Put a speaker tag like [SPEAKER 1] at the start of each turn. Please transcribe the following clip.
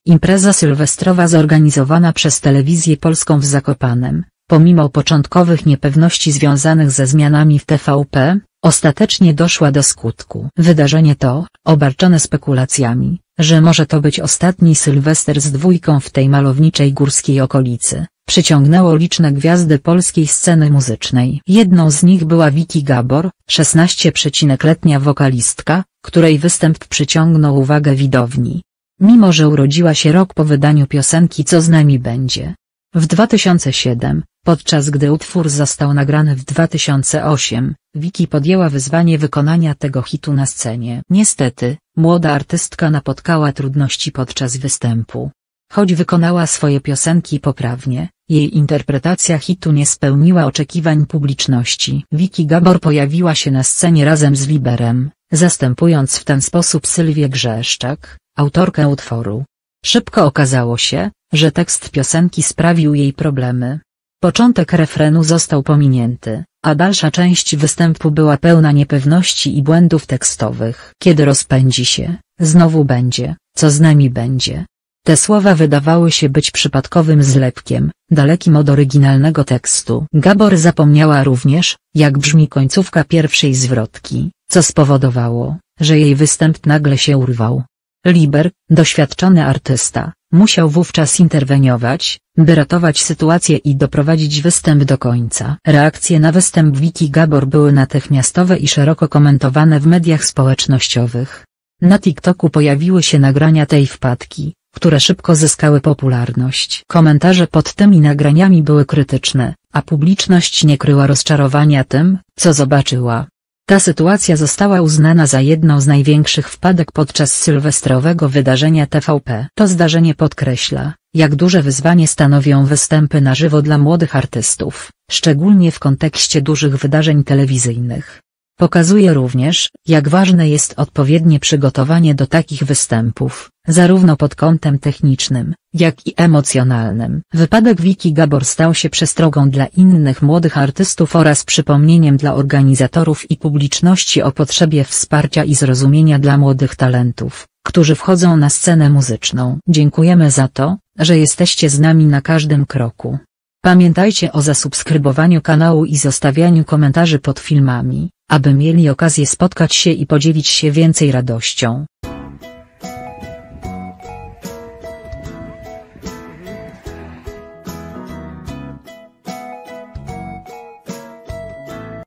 [SPEAKER 1] Impreza sylwestrowa zorganizowana przez Telewizję Polską w Zakopanem, pomimo początkowych niepewności związanych ze zmianami w TVP, ostatecznie doszła do skutku. Wydarzenie to, obarczone spekulacjami, że może to być ostatni Sylwester z dwójką w tej malowniczej górskiej okolicy, przyciągnęło liczne gwiazdy polskiej sceny muzycznej. Jedną z nich była Vicky Gabor, 16-letnia wokalistka, której występ przyciągnął uwagę widowni. Mimo że urodziła się rok po wydaniu piosenki Co z nami będzie. W 2007, podczas gdy utwór został nagrany w 2008, Vicky podjęła wyzwanie wykonania tego hitu na scenie. Niestety, młoda artystka napotkała trudności podczas występu. Choć wykonała swoje piosenki poprawnie, jej interpretacja hitu nie spełniła oczekiwań publiczności. Vicky Gabor pojawiła się na scenie razem z Bieberem, zastępując w ten sposób Sylwię Grzeszczak, autorkę utworu. Szybko okazało się, że tekst piosenki sprawił jej problemy. Początek refrenu został pominięty, a dalsza część występu była pełna niepewności i błędów tekstowych. Kiedy rozpędzi się, znowu będzie, co z nami będzie. Te słowa wydawały się być przypadkowym zlepkiem, dalekim od oryginalnego tekstu. Gabor zapomniała również, jak brzmi końcówka pierwszej zwrotki, co spowodowało, że jej występ nagle się urwał. Bieber, doświadczony artysta, musiał wówczas interweniować, by ratować sytuację i doprowadzić występ do końca. Reakcje na występ Vicky Gabor były natychmiastowe i szeroko komentowane w mediach społecznościowych. Na TikToku pojawiły się nagrania tej wpadki, które szybko zyskały popularność. Komentarze pod tymi nagraniami były krytyczne, a publiczność nie kryła rozczarowania tym, co zobaczyła. Ta sytuacja została uznana za jedną z największych wpadek podczas sylwestrowego wydarzenia TVP. To zdarzenie podkreśla, jak duże wyzwanie stanowią występy na żywo dla młodych artystów, szczególnie w kontekście dużych wydarzeń telewizyjnych. Pokazuje również, jak ważne jest odpowiednie przygotowanie do takich występów, zarówno pod kątem technicznym, jak i emocjonalnym. Wypadek Vicky Gabor stał się przestrogą dla innych młodych artystów oraz przypomnieniem dla organizatorów i publiczności o potrzebie wsparcia i zrozumienia dla młodych talentów, którzy wchodzą na scenę muzyczną. Dziękujemy za to, że jesteście z nami na każdym kroku. Pamiętajcie o zasubskrybowaniu kanału i zostawianiu komentarzy pod filmami, aby mieli okazję spotkać się i podzielić się więcej radością.